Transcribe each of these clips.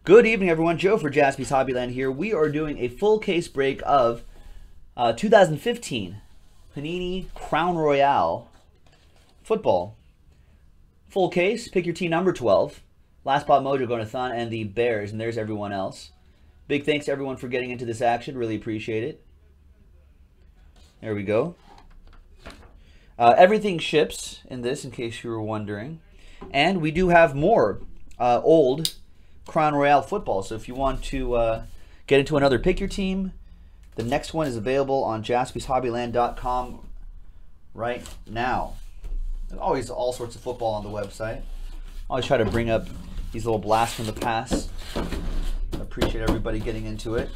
Good evening, everyone. Joe for Jaspy's Hobbyland here. We are doing a full case break of 2015 Panini Crown Royale football. Full case. Pick your team number 12. Last Spot Mojo going to Thon and the Bears, and there's everyone else. Big thanks to everyone for getting into this action. Really appreciate it. There we go. Everything ships in this, in case you were wondering. And we do have more old Crown Royale football. So if you want to get into another pick your team, the next one is available on JaspysHobbyland.com right now. There's always all sorts of football on the website. I always try to bring up these little blasts from the past. I appreciate everybody getting into it.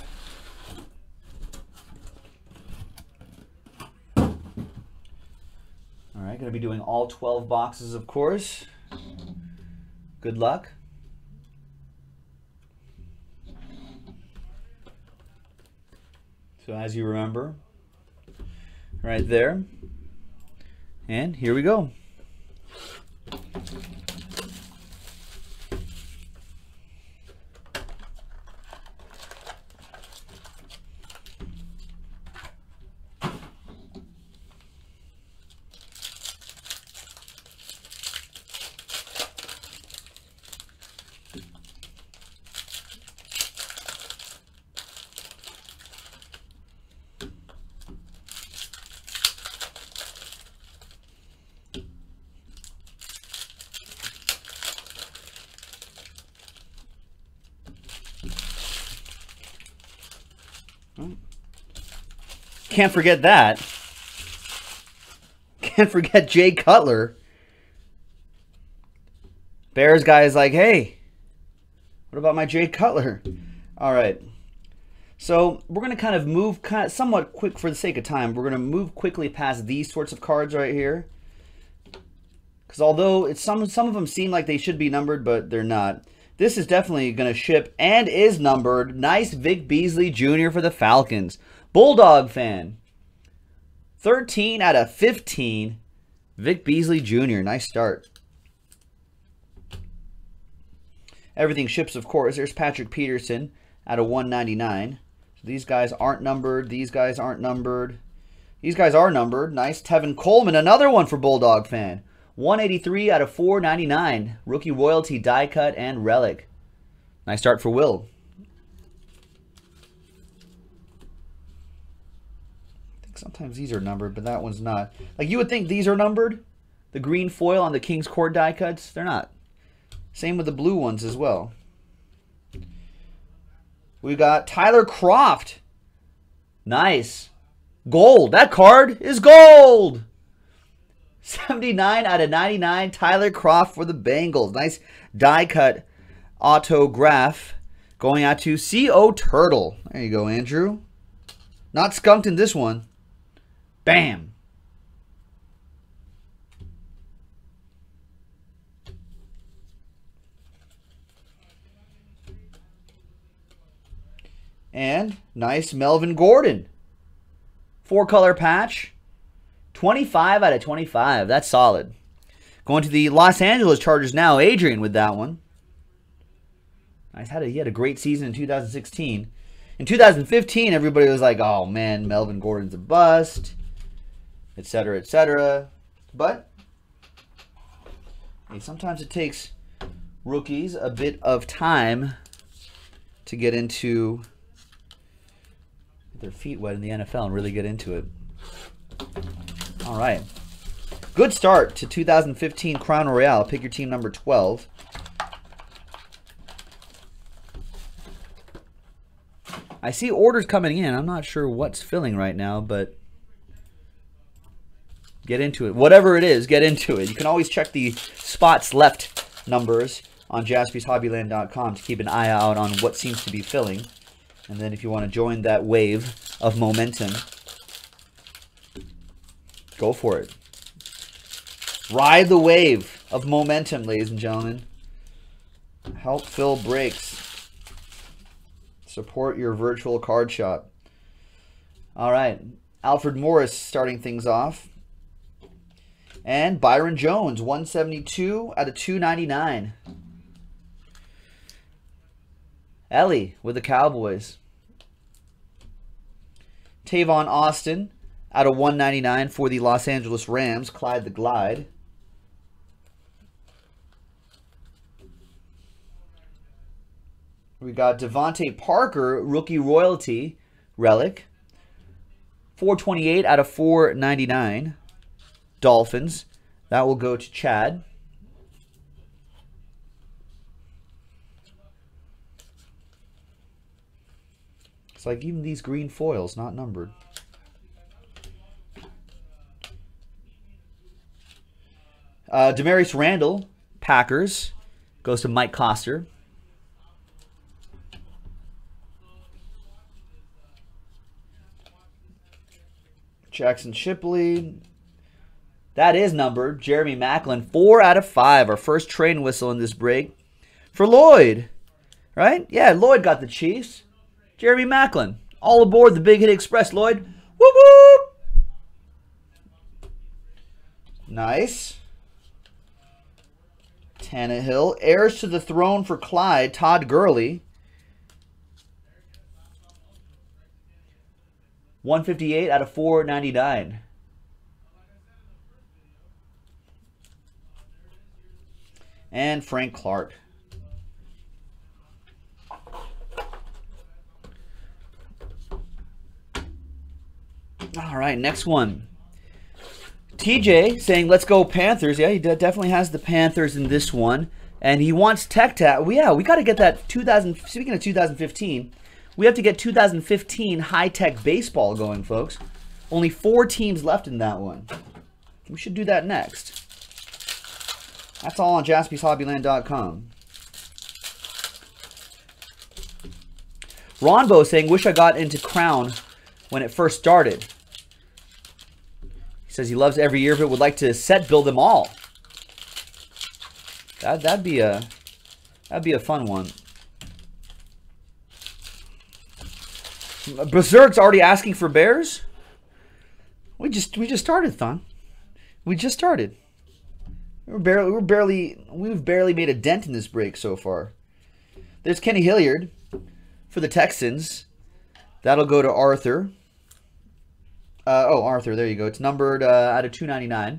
All right, going to be doing all 12 boxes, of course. Good luck. So as you remember, right there. And here we go. Can't forget that. Can't forget Jay Cutler. Bears guy is like, hey, what about my Jay Cutler? All right. So we're going to kind of move somewhat quick for the sake of time. We're going to move quickly past these sorts of cards right here. Because although it's some of them seem like they should be numbered, but they're not. This is definitely going to ship and is numbered. Nice Vic Beasley Jr. for the Falcons. Bulldog fan. 13 out of 15. Vic Beasley Jr. Nice start. Everything ships, of course. There's Patrick Peterson out of 199. So these guys aren't numbered. These guys aren't numbered. These guys are numbered. Nice. Tevin Coleman, another one for Bulldog fan. 183 out of 499. Rookie royalty, die cut, and relic. Nice start for Will. Sometimes these are numbered, but that one's not. Like you would think these are numbered. The green foil on the King's Court die cuts, they're not. Same with the blue ones as well. We got Tyler Kroft. Nice. Gold. That card is gold. 79 out of 99. Tyler Kroft for the Bengals. Nice die cut autograph going out to C.O. Turtle. There you go, Andrew. Not skunked in this one. Bam. And nice Melvin Gordon. 4-color patch. 25 out of 25. That's solid. Going to the Los Angeles Chargers now. Adrian with that one. Nice. He had a great season in 2016. In 2015, everybody was like, oh, man, Melvin Gordon's a bust, etc., etc. But hey, sometimes it takes rookies a bit of time to get into their feet wet in the NFL and really get into it. All right. Good start to 2015 Crown Royale. Pick your team number 12. I see orders coming in. I'm not sure what's filling right now, but get into it. Whatever it is, get into it. You can always check the spots left numbers on JaspysHobbyland.com to keep an eye out on what seems to be filling. And then if you want to join that wave of momentum, go for it. Ride the wave of momentum, ladies and gentlemen. Help fill breaks. Support your virtual card shop. All right. Alfred Morris starting things off. And Byron Jones, 172 out of 299. Ellie with the Cowboys. Tavon Austin out of 199 for the Los Angeles Rams. Clyde the Glide. We got Devontae Parker, rookie royalty relic. 428 out of 499. Dolphins. That will go to Chad. It's like even these green foils, not numbered. Demarius Randall, Packers. Goes to Mike Coster. Jackson Shipley. That is numbered. Jeremy Maclin, 4 out of 5. Our first train whistle in this break. For Lloyd. Right? Yeah, Lloyd got the Chiefs. Jeremy Maclin. All aboard the Big Hit Express, Lloyd. Whoop whoop! Nice. Tannehill. Heirs to the throne for Clyde. Todd Gurley. 158 out of 499. And Frank Clark. All right, next one. TJ saying, let's go Panthers. Yeah, he definitely has the Panthers in this one. And he wants Tech Tat. Well, yeah, we got to get that speaking of 2015, we have to get 2015 high-tech baseball going, folks. Only 4 teams left in that one. We should do that next. That's all on JaspysHobbyland.com. Ronbo saying, wish I got into Crown when it first started. He says he loves every year of it, would like to set build them all. That'd be a fun one. Berserk's already asking for Bears. We just started, Thon. We just started. We've barely made a dent in this break so far. There's Kenny Hilliard for the Texans. That'll go to Arthur. Arthur, there you go. It's numbered out of 299.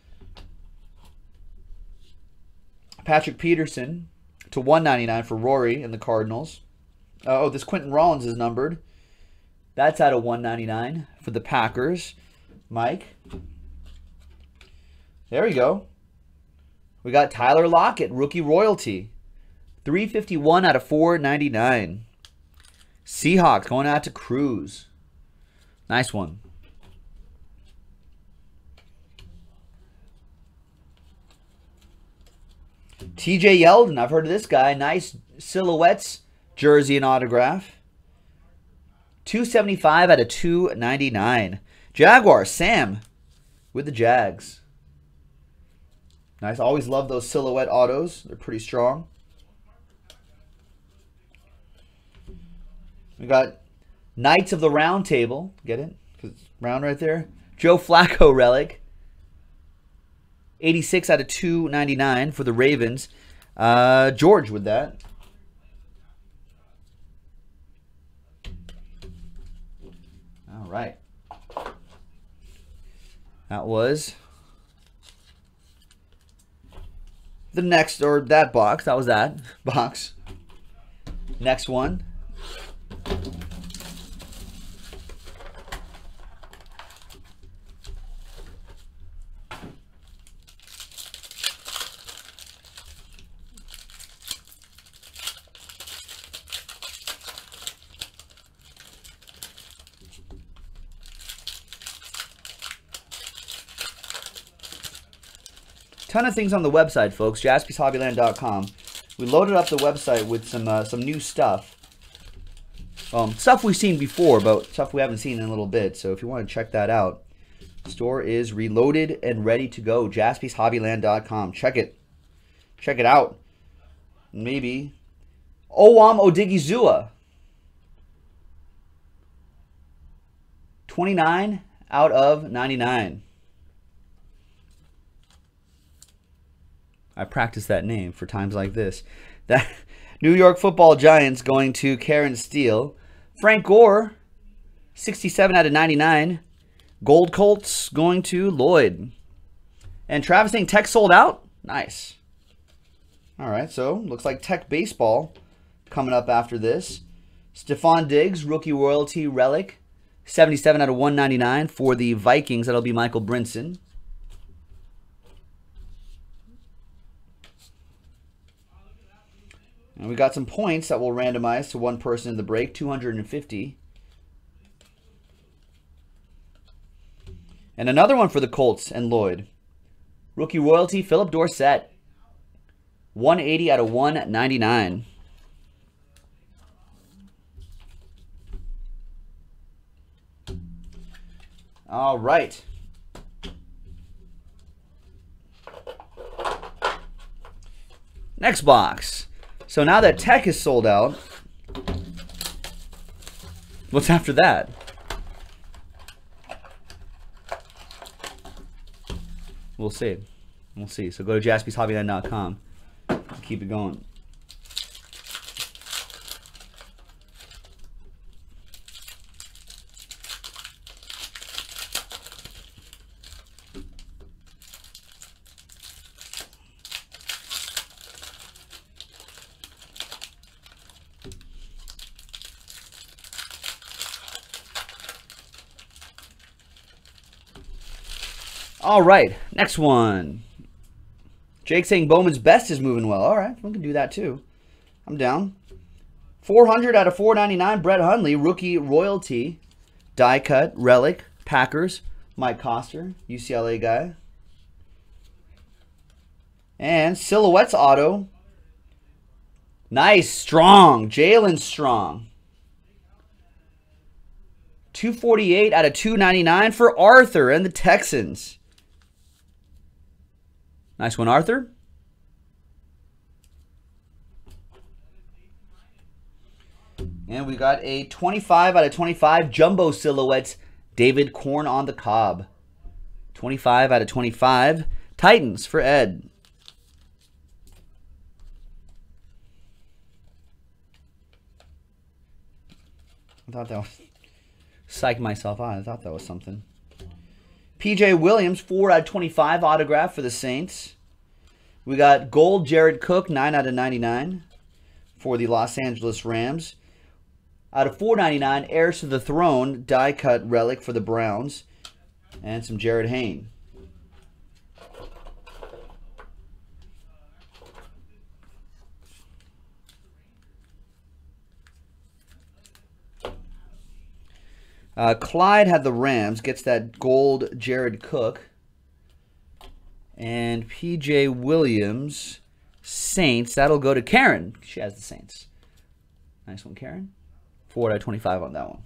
Patrick Peterson to 199 for Rory and the Cardinals. This Quentin Rollins is numbered. That's out of 199 for the Packers. Mike. There we go. We got Tyler Lockett, rookie royalty. 351 out of 499. Seahawks going out to Cruz. Nice one. TJ Yeldon, I've heard of this guy. Nice silhouettes, jersey and autograph. 275 out of 299. Jaguar, Sam with the Jags. Nice. Always love those silhouette autos. They're pretty strong. We got Knights of the Round Table. Get it? Because it's round right there. Joe Flacco relic. 86 out of 299 for the Ravens. George with that. All right. That was the next, or that box. That was that box. Next one. Ton of things on the website, folks. JaspysHobbyland.com. We loaded up the website with some new stuff. Stuff we've seen before, but stuff we haven't seen in a little bit. So if you want to check that out, the store is reloaded and ready to go. JaspysHobbyland.com. Check it. Check it out. Maybe Owam Odigizua. 29 out of 99. I practice that name for times like this. New York Football Giants going to Karen Steele. Frank Gore, 67 out of 99. Gold Colts going to Lloyd. And Travis saying Tech sold out? Nice. All right, so looks like Tech baseball coming up after this. Stephon Diggs, rookie royalty relic. 77 out of 199 for the Vikings. That'll be Michael Brinson. And we got some points that will randomize to one person in the break, 250. And another one for the Colts and Lloyd. Rookie royalty, Philip Dorsett. 180 out of 199. All right. Next box. So now that Tech is sold out, what's after that? We'll see. We'll see. So go to jaspyshobbyland.com. Keep it going. All right, next one. Jake saying Bowman's best is moving well. All right, we can do that too. I'm down. 400 out of 499, Brett Hundley, rookie royalty, die cut, relic, Packers, Mike Coster, UCLA guy. And silhouettes auto. Nice, strong, Jalen Strong. 248 out of 299 for Arthur and the Texans. Nice one, Arthur. And we got a 25 out of 25 jumbo silhouettes, David Corn on the Cob. 25 out of 25 Titans for Ed. I thought that was... Psych myself out. I thought that was something. PJ Williams, 4 out of 25 autograph for the Saints. We got gold Jared Cook, 9 out of 99 for the Los Angeles Rams. Out of 499, heirs to the throne, die cut relic for the Browns. And some Jared Hayne. Clyde had the Rams, gets that gold Jared Cook. And PJ Williams, Saints, that'll go to Karen. She has the Saints. Nice one, Karen. 4 out of 25 on that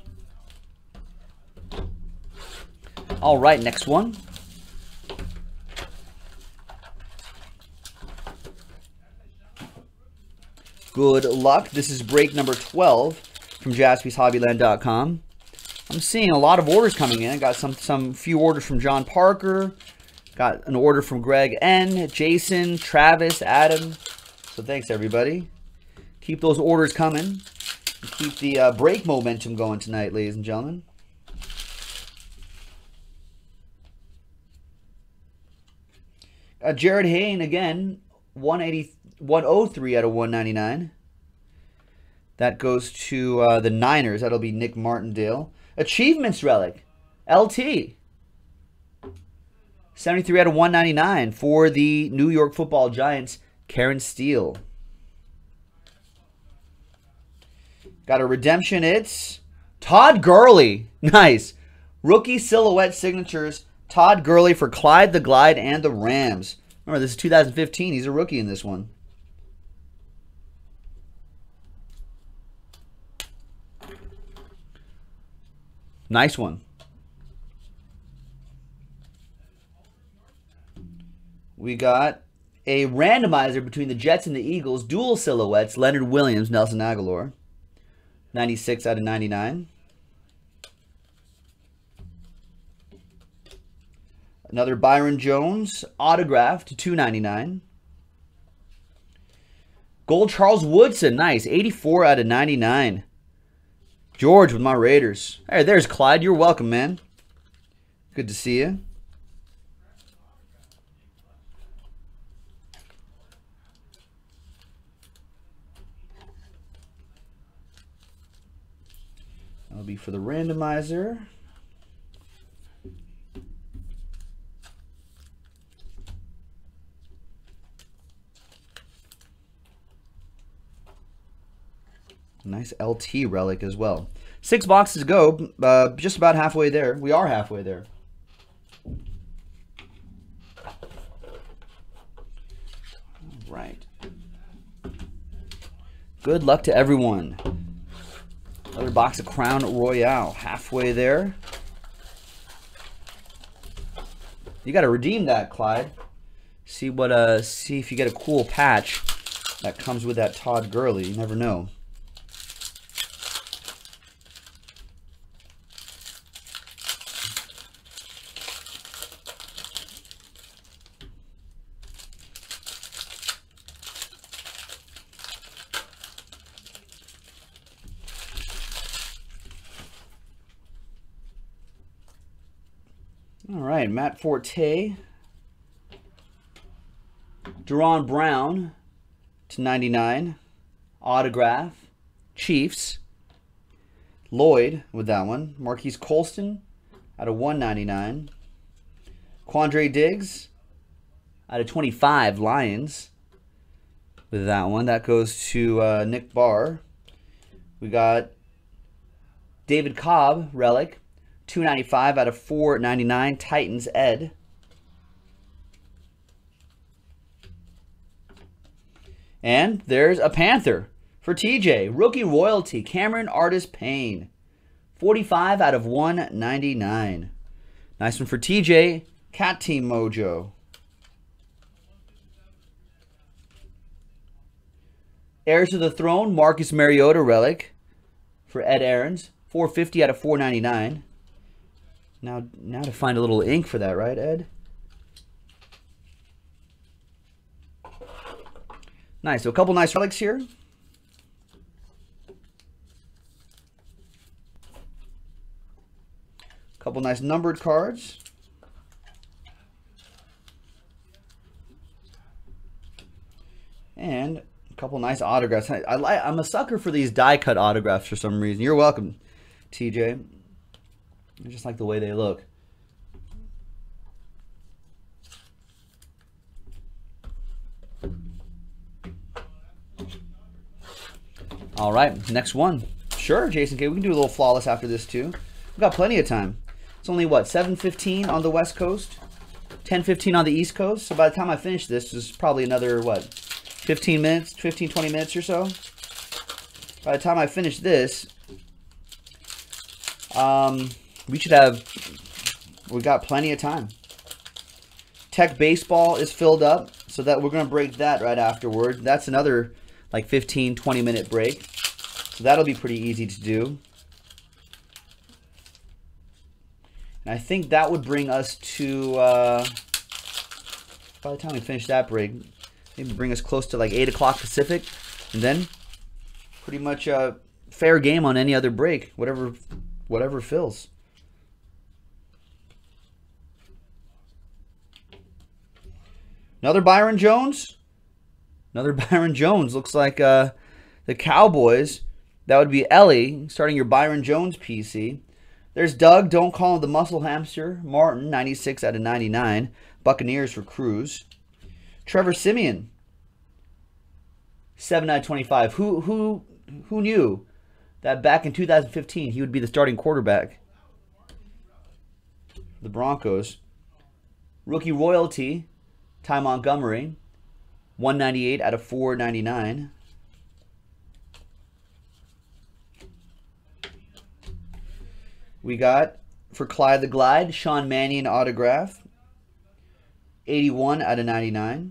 one. All right, next one. Good luck. This is break number 12 from jaspyshobbyland.com. I'm seeing a lot of orders coming in. Got some few orders from John Parker. Got an order from Greg N, Jason, Travis, Adam. So thanks, everybody. Keep those orders coming. Keep the break momentum going tonight, ladies and gentlemen. Jared Hayne again, 103 out of 199. That goes to the Niners. That'll be Nick Martindale. Achievements relic, LT. 73 out of 199 for the New York Football Giants, Karen Steele. Got a redemption. It's Todd Gurley. Nice. Rookie silhouette signatures. Todd Gurley for Clyde the Glide and the Rams. Remember, this is 2015. He's a rookie in this one. Nice one. We got a randomizer between the Jets and the Eagles. Dual silhouettes. Leonard Williams, Nelson Aguilar. 96 out of 99. Another Byron Jones autograph to 299. Gold Charles Woodson. Nice. 84 out of 99. George with my Raiders. Hey, there's Clyde. You're welcome, man. Good to see you. That'll be for the randomizer. Nice LT relic as well. 6 boxes to go. Just about halfway there. We are halfway there. All right. Good luck to everyone. Another box of Crown Royale. Halfway there. You got to redeem that, Clyde. See what? See if you get a cool patch that comes with that Todd Gurley. You never know. All right, Matt Forte, Deron Brown /99, autograph, Chiefs, Lloyd with that one, Marquise Colston out of 199, Quandre Diggs out of 25, Lions with that one. That goes to Nick Barr. We got David Cobb, relic. 295 out of 499, Titans, Ed. And there's a Panther for TJ. Rookie royalty, Cameron Artis-Payne. 45 out of 199. Nice one for TJ. Cat Team Mojo. Heirs to the Throne, Marcus Mariota relic for Ed Aarons. 450 out of 499. Now to find a little ink for that, right, Ed? Nice. So a couple nice relics here. A couple nice numbered cards. And a couple nice autographs. I'm a sucker for these die cut autographs for some reason. You're welcome, TJ. I just like the way they look. All right, next one. Sure, Jason K. We can do a little flawless after this too. We've got plenty of time. It's only what, 7:15 on the West Coast, 10:15 on the East Coast. So by the time I finish this, there's probably another what, 15 minutes, 15, 20 minutes or so. By the time I finish this, we got plenty of time. Tech Baseball is filled up, so that we're going to break that right afterward. That's another like 15, 20 minute break. So that'll be pretty easy to do. And I think that would bring us to, by the time we finish that break, maybe bring us close to like 8 o'clock Pacific. And then pretty much fair game on any other break, whatever fills. Another Byron Jones. Another Byron Jones. Looks like the Cowboys. That would be Ellie starting your Byron Jones PC. There's Doug. Don't call him the Muscle Hamster. Martin, 96 out of 99. Buccaneers for Cruz. Trevor Siemian, 7 out of 25. Who knew that back in 2015 he would be the starting quarterback for the Broncos? Rookie royalty, Ty Montgomery, 198 out of 499. We got, for Clyde the Glide, Sean Mannion autograph, 81 out of 99.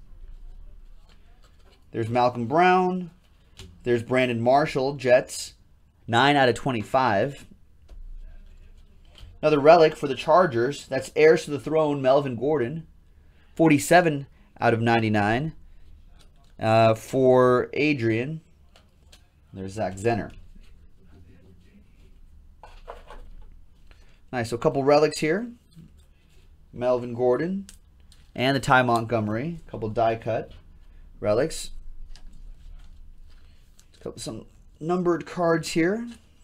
There's Malcolm Brown. There's Brandon Marshall, Jets, 9 out of 25. Another relic for the Chargers. That's Heirs to the Throne, Melvin Gordon, 47 out of 99. For Adrian, there's Zach Zenner. Nice. So a couple relics here. Melvin Gordon and the Ty Montgomery. A couple die cut relics. Some numbered cards here.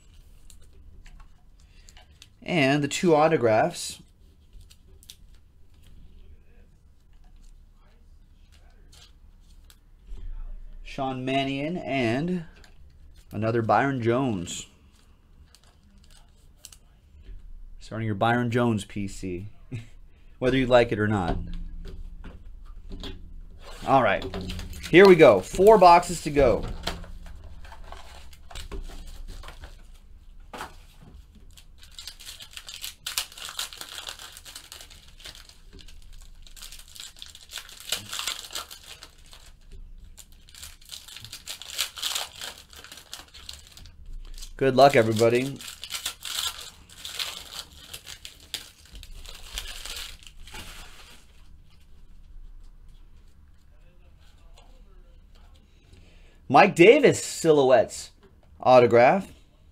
And the 2 autographs. Sean Mannion and another Byron Jones. Starting your Byron Jones PC. Whether you like it or not. All right. Here we go. 4 boxes to go. Good luck, everybody. Mike Davis silhouettes autograph.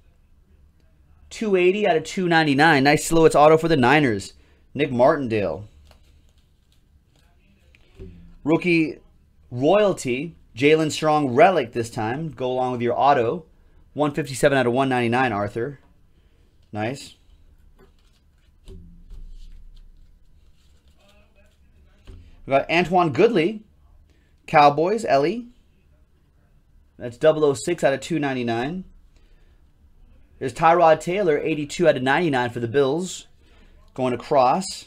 280 out of 299. Nice silhouettes auto for the Niners. Nick Martindale. Rookie royalty. Jalen Strong relic this time. Go along with your auto. 157 out of 199, Arthur. Nice. We got Antoine Goodley. Cowboys, Ellie. That's 006 out of 299. There's Tyrod Taylor, 82 out of 99 for the Bills. Going across.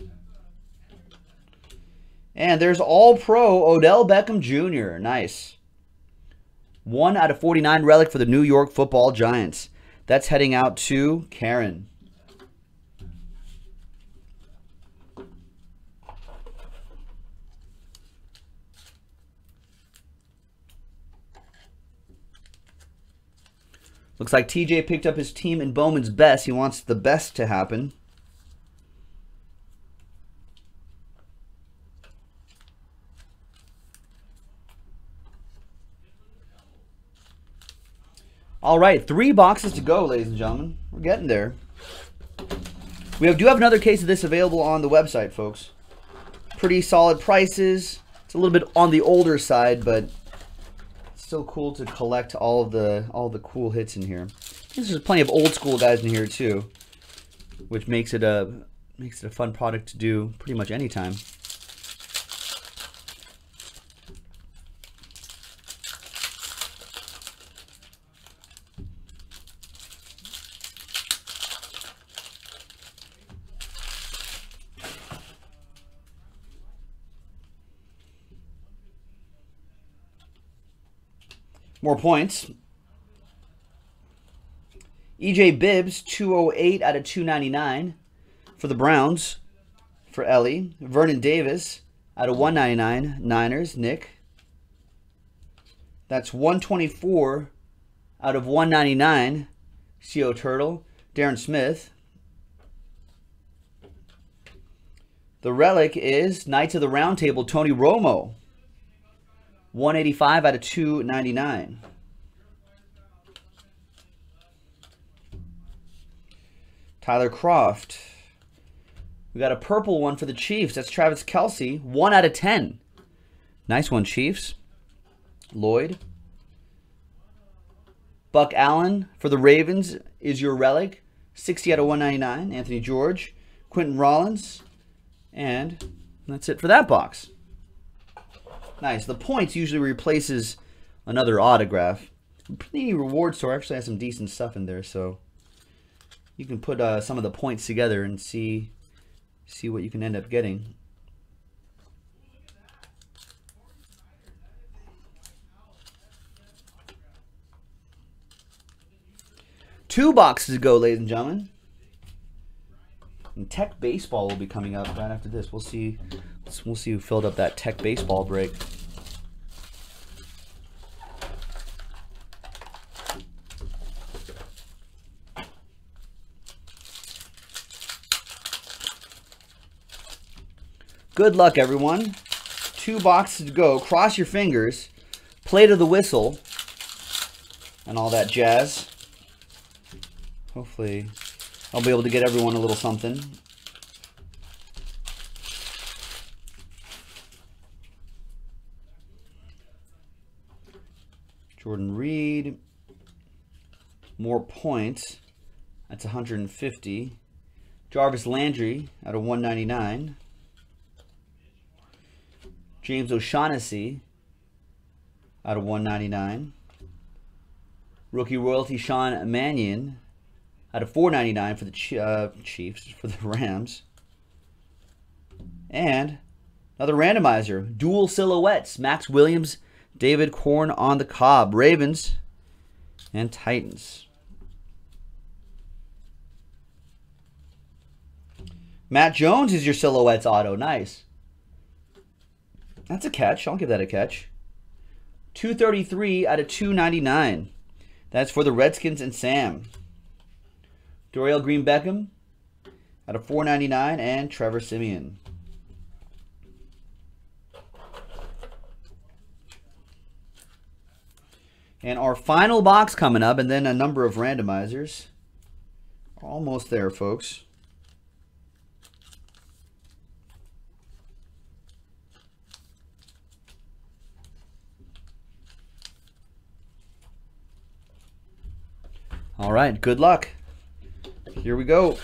And there's All-Pro Odell Beckham Jr. Nice. 1 out of 49 relic for the New York Football Giants. That's heading out to Karen. Looks like TJ picked up his team in Bowman's best. He wants the best to happen. All right, 3 boxes to go, ladies and gentlemen. We're getting there. We do have another case of this available on the website, folks. Pretty solid prices. It's a little bit on the older side, but it's still cool to collect all the cool hits in here. There's plenty of old school guys in here too, which makes it a fun product to do pretty much anytime. More points. EJ Bibbs, 208 out of 299 for the Browns. For Ellie. Vernon Davis out of 199. Niners, Nick. That's 124 out of 199. CO Turtle. Darren Smith. The relic is Knights of the Round Table, Tony Romo. 185 out of 299. Tyler Croft. We got a purple one for the Chiefs. That's Travis Kelce. 1 out of 10. Nice one, Chiefs. Lloyd. Buck Allen for the Ravens is your relic. 60 out of 199. Anthony George. Quentin Rollins. And that's it for that box. Nice. The points usually replaces another autograph. The reward store actually has some decent stuff in there, so you can put some of the points together and see what you can end up getting. Two boxes to go, ladies and gentlemen. And Tech Baseball will be coming up right after this. We'll see who filled up that Tech Baseball break. Good luck, everyone. Two boxes to go. Cross your fingers. play to the whistle and all that jazz. Hopefully I'll be able to get everyone a little something. Jordan Reed. More points. That's 150. Jarvis Landry out of 199. James O'Shaughnessy out of 199. Rookie royalty Sean Mannion out of 499 for the Chiefs, for the Rams. And another randomizer, dual silhouettes, Max Williams, David Corn on the Cobb, Ravens and Titans. Matt Jones is your silhouettes auto. Nice. That's a catch. I'll give that a catch. 233 out of 299. That's for the Redskins and Sam. Dorial Green Beckham out of 499 and Trevor Siemian. And our final box coming up, and then a number of randomizers. Almost there, folks. All right, good luck. Here we go.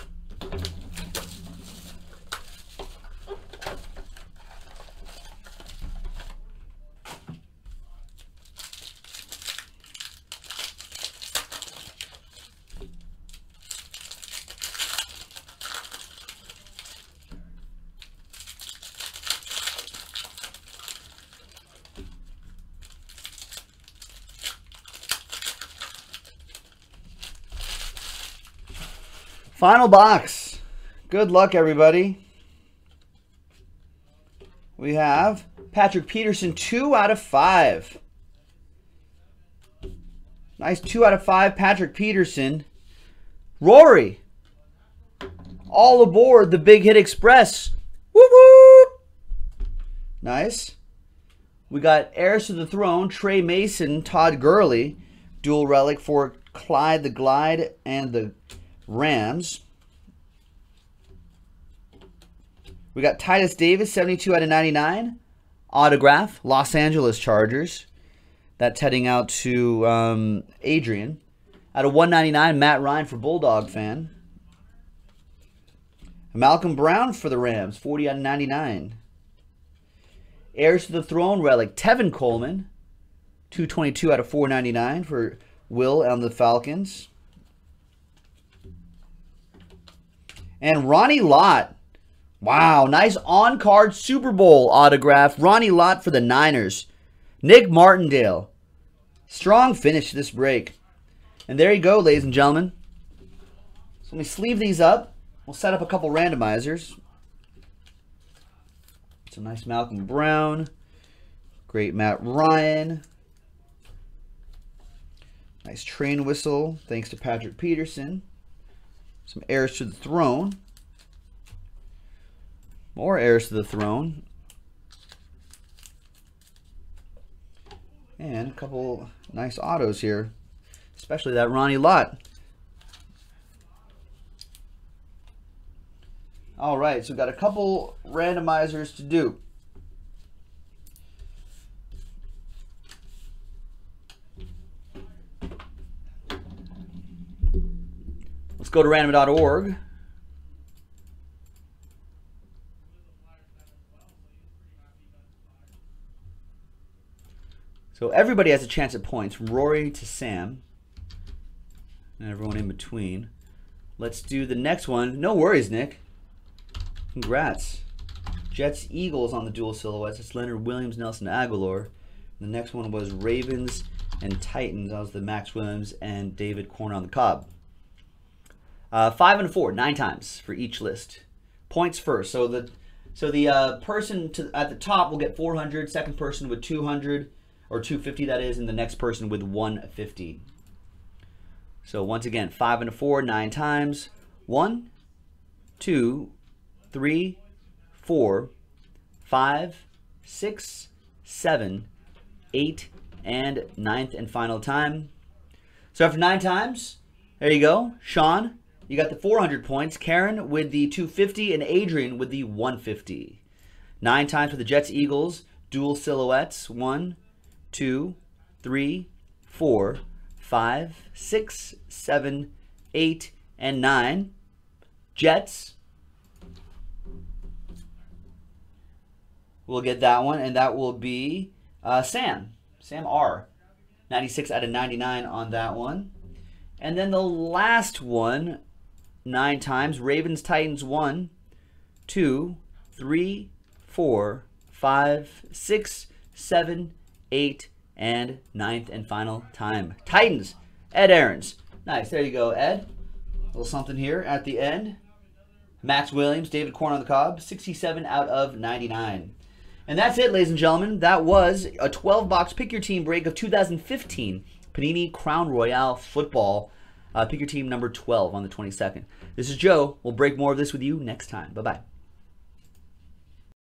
Final box. Good luck, everybody. We have Patrick Peterson, 2 out of 5. Nice 2 out of 5, Patrick Peterson. Rory, all aboard the Big Hit Express. Whoop whoop. Nice. We got heirs to the throne, Trey Mason, Todd Gurley. Dual relic for Clyde the Glide and the Rams. We got Titus Davis, 72 out of 99. Autograph, Los Angeles Chargers. That's heading out to Adrian. Out of 199, Matt Ryan for Bulldog fan. Malcolm Brown for the Rams, 40 out of 99. Heirs to the Throne relic, Tevin Coleman, 222 out of 499 for Will on the Falcons. And Ronnie Lott. Wow, nice on-card Super Bowl autograph. Ronnie Lott for the Niners. Nick Martindale. Strong finish to this break. And there you go, ladies and gentlemen. So let me sleeve these up. We'll set up a couple randomizers. Some nice Malcolm Brown. Great Matt Ryan. Nice train whistle. Thanks to Patrick Peterson. Some heirs to the throne. More heirs to the throne. And a couple nice autos here. Especially that Ronnie Lott. All right, so we've got a couple randomizers to do. Let's go to random.org. So everybody has a chance at points, from Rory to Sam, and everyone in between. Let's do the next one. No worries, Nick. Congrats. Jets, Eagles on the dual silhouettes. It's Leonard Williams, Nelson Aguilar. The next one was Ravens and Titans. That was the Max Williams and David Corn on the Cobb. 5 and 4, 9 times for each list. Points first. So the person at the top will get 400. Second person with 200 or 250, that is, and the next person with 150. So once again, 5 and 4, 9 times. 1, 2, 3, 4, 5, 6, 7, 8, and 9th and final time. So after 9 times, there you go. Sean, you got the 400 points. Karen with the 250 and Adrian with the 150. 9 times for the Jets Eagles. Dual silhouettes. 1, 2, 3, 4, 5, 6, 7, 8, and 9. Jets. We'll get that one, and that will be Sam R. 96 out of 99 on that one. And then the last one, 9 times, Ravens Titans 1, 2, 3, 4, 5, 6, 7, 8, and 9th and final time. Titans, Ed Aarons. Nice, there you go, Ed. A little something here at the end. Max Williams, David Corn on the Cob, 67 out of 99. And that's it, ladies and gentlemen. That was a 12-box Pick Your Team break of 2015 Panini Crown Royale Football. Pick Your Team number 12 on the 22nd. This is Joe. We'll break more of this with you next time. Bye-bye.